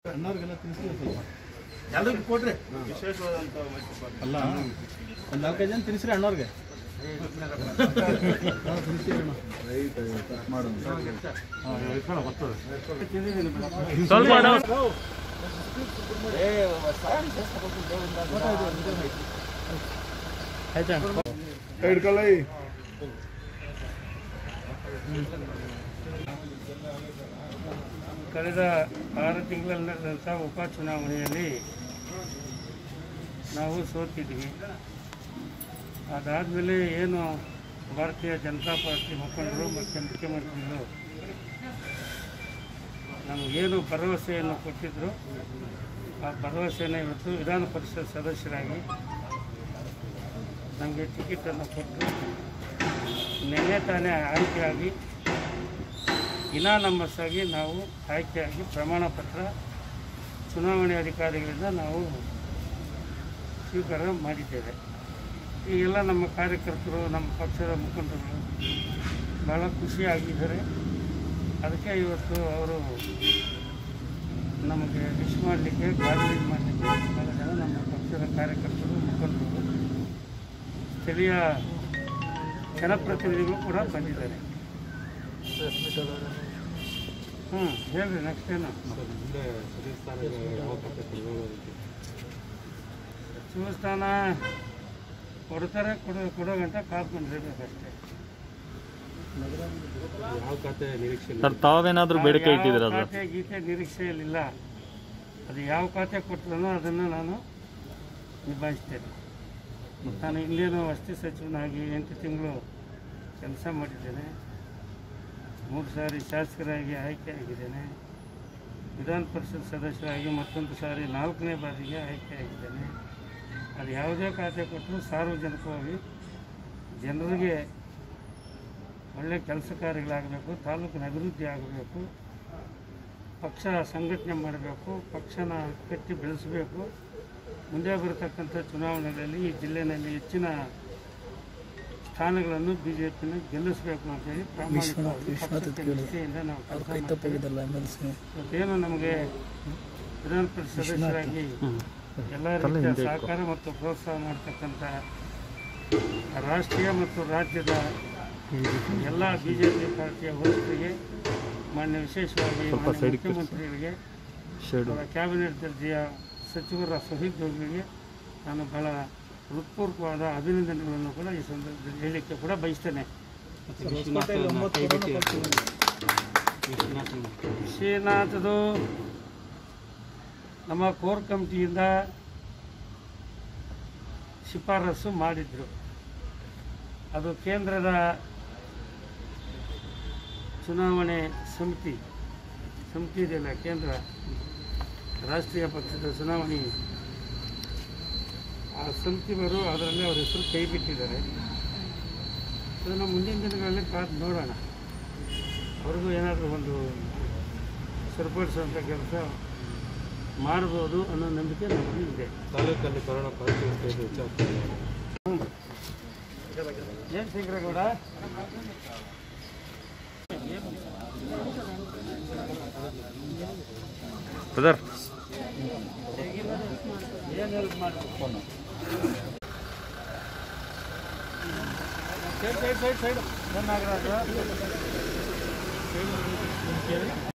ಅಣ್ಣವ್ರಿಗೆಲ್ಲ ತಿನ್ನಿಸ್ತೀವಿ ಸ್ವಲ್ಪ ಎಲ್ಲರಿಗೂ ಕೊಡ್ರಿ ವಿಶೇಷವಾದಂಥ ಅಲ್ಲ ಒಂದು 4-5 ಜನ ತಿನ್ನಿಸ್ರಿ ಅಣ್ಣವ್ರಿಗೆ ತಿನ್ನಿಸ್ತೀವಿ ಅಣ್ಣ ರೈಟ್ ಕಟ್ ಮಾಡೋದು ಹಿಡ್ಕೊಳ್ಳಿ ಕಳೆದ 6 ತಿಂಗಳಲ್ಲಿ ನಡೆದಂಥ ಉಪಚುನಾವಣೆಯಲ್ಲಿ ನಾವು ಸೋತಿದ್ವಿ. ಅದಾದಮೇಲೆ ಏನು ಭಾರತೀಯ ಜನತಾ ಪಾರ್ಟಿ ಮುಖಂಡರು ಮತ್ತು ಮುಖ್ಯಮಂತ್ರಿಗಳು ನಮಗೇನು ಭರವಸೆಯನ್ನು ಕೊಟ್ಟಿದ್ದರು ಆ ಭರವಸೆಯನ್ನು ಇವತ್ತು ವಿಧಾನ ಪರಿಷತ್ ಸದಸ್ಯರಾಗಿ ನಮಗೆ ಟಿಕೆಟನ್ನು ಕೊಟ್ಟು ನಿನ್ನೆ ತಾನೇ ಆಯ್ಕೆಯಾಗಿ ಇನಾನಮಸ್ ಆಗಿ ನಾವು ಆಯ್ಕೆಯಾಗಿ ಪ್ರಮಾಣ ಪತ್ರ ಚುನಾವಣೆ ಅಧಿಕಾರಿಗಳಿಂದ ನಾವು ಸ್ವೀಕಾರ ಮಾಡಿದ್ದೇವೆ. ಈಗೆಲ್ಲ ನಮ್ಮ ಕಾರ್ಯಕರ್ತರು ನಮ್ಮ ಪಕ್ಷದ ಮುಖಂಡರು ಭಾಳ ಖುಷಿಯಾಗಿದ್ದಾರೆ. ಅದಕ್ಕೆ ಇವತ್ತು ಅವರು ನಮಗೆ ವಿಶ್ ಮಾಡಲಿಕ್ಕೆ ಗಾರ್ಡನಿಂಗ್ ಮಾಡಲಿಕ್ಕೆ ಭಾಳ ಜನ ನಮ್ಮ ಪಕ್ಷದ ಕಾರ್ಯಕರ್ತರು ಮುಖಂಡರು ಸ್ಥಳೀಯ ಜನಪ್ರತಿನಿಧಿಗಳು ಕೂಡ ಬಂದಿದ್ದಾರೆ. ಹೇಳ್ರಿ ನೆಕ್ಸ್ಟ್ ಏನು ಸಚಿವ ಸ್ಥಾನ ಕೊಡ್ತಾರೆ, ಕೊಡೋ ಗಂಟೆ ಕಾದ್ಕೊಂಡಿರ್ಬೇಕಷ್ಟೇ. ತಾವೇನಾದ್ರೂ ಬೇಡಿಕೆ ಇಟ್ಟಿದ್ದೀರಾ? ಖಾತೆ ಗೀತೆ ನಿರೀಕ್ಷೆಯಲ್ಲಿಲ್ಲ. ಅದು ಯಾವ ಖಾತೆ ಕೊಟ್ಟರು ಅದನ್ನು ನಾನು ನಿಭಾಯಿಸ್ತೇನೆ. ನಾನು ಇಲ್ಲೇನೋ ವಸತಿ ಸಚಿವನಾಗಿ 8 ತಿಂಗಳು ಕೆಲಸ ಮಾಡಿದ್ದೇನೆ. 3 ಸಾರಿ ಶಾಸಕರಾಗಿ ಆಯ್ಕೆಯಾಗಿದ್ದೇನೆ. ವಿಧಾನ ಪರಿಷತ್ ಸದಸ್ಯರಾಗಿ ಮತ್ತೊಂದು ಸಾರಿ 4ನೇ ಬಾರಿಗೆ ಆಯ್ಕೆಯಾಗಿದ್ದೇನೆ. ಅದು ಯಾವುದೇ ಖಾತೆ ಕೊಟ್ಟರೂ ಸಾರ್ವಜನಿಕವಾಗಿ ಜನರಿಗೆ ಒಳ್ಳೆಯ ಕೆಲಸ ಕಾರ್ಯಗಳಾಗಬೇಕು, ತಾಲೂಕಿನ ಅಭಿವೃದ್ಧಿ ಆಗಬೇಕು, ಪಕ್ಷ ಸಂಘಟನೆ ಮಾಡಬೇಕು, ಪಕ್ಷನ ಕಟ್ಟಿ ಬೆಳೆಸಬೇಕು. ಮುಂದೆ ಬರತಕ್ಕಂಥ ಚುನಾವಣೆಗಳಲ್ಲಿ ಈ ಜಿಲ್ಲೆಯಲ್ಲಿ ಹೆಚ್ಚಿನ ಸ್ಥಾನಗಳನ್ನು BJPನ ಗೆಲ್ಲಿಸಬೇಕು ಅಂತೇಳಿ ಪ್ರಾಮಾಣಿಕವಾಗಿ ಪಕ್ಷಕ್ಕೆ ನಿಷ್ಠೆಯಿಂದ ನಾವು ಇವತ್ತೇನು ನಮಗೆ ವಿಧಾನ ಪರಿಷತ್ ಸದಸ್ಯರಾಗಿ ಎಲ್ಲ ರೀತಿಯ ಸಹಕಾರ ಮತ್ತು ಪ್ರೋತ್ಸಾಹ ಮಾಡ್ತಕ್ಕಂಥ ರಾಷ್ಟ್ರೀಯ ಮತ್ತು ರಾಜ್ಯದ ಎಲ್ಲ BJP ಪಾರ್ಟಿಯ ವರಿಷ್ಠರಿಗೆ, ಮಾನ್ಯ ವಿಶೇಷವಾಗಿ ಮುಖ್ಯಮಂತ್ರಿಗಳಿಗೆ, ಕ್ಯಾಬಿನೆಟ್ ದರ್ಜೆಯ ಸಚಿವರ ಸಹೋದ್ಯೋಗಿಗಳಿಗೆ ನಾನು ಬಹಳ ಹೃತ್ಪೂರ್ವಕವಾದ ಅಭಿನಂದನೆಗಳನ್ನು ಕೂಡ ಈ ಸಂದರ್ಭದಲ್ಲಿ ಹೇಳಲಿಕ್ಕೆ ಕೂಡ ಬಯಸ್ತೇನೆ. ಶ್ರೀನಾಥದು ನಮ್ಮ ಕೋರ್ ಕಮಿಟಿಯಿಂದ ಶಿಫಾರಸು ಮಾಡಿದ್ರು. ಅದು ಕೇಂದ್ರದ ಚುನಾವಣೆ ಸಮಿತಿ ಇದೆಯಲ್ಲ, ಕೇಂದ್ರ ರಾಷ್ಟ್ರೀಯ ಪಕ್ಷದ ಚುನಾವಣೆ ಆ ಸಮಿತಿಯವರು ಅದರಲ್ಲಿ ಅವ್ರ ಹೆಸರು ಕೈ ಬಿಟ್ಟಿದ್ದಾರೆ. ಅದನ್ನು ಮುಂದಿನ ದಿನಗಳಲ್ಲಿ ಕಾದು ನೋಡೋಣ. ಅವ್ರಿಗೂ ಏನಾದರೂ ಒಂದು ಸರಿಪಡಿಸುವಂಥ ಕೆಲಸ ಮಾಡ್ಬೋದು ಅನ್ನೋ ನಂಬಿಕೆ ನಮಗೆ ಇದೆ. ತಾಲೂಕಲ್ಲಿ ಕೊರೋನಾ ಪಾಸಿಟಿವ್ ಹೆಚ್ಚಾಗ್ತದೆ. ಏನು ಶಂಕರೇಗೌಡ ಬ್ರದರ್ ಏನು ಹೆಲ್ಪ್ ಮಾಡಬೇಕು? ಸೈಡ್ ನಾಗರಾಜ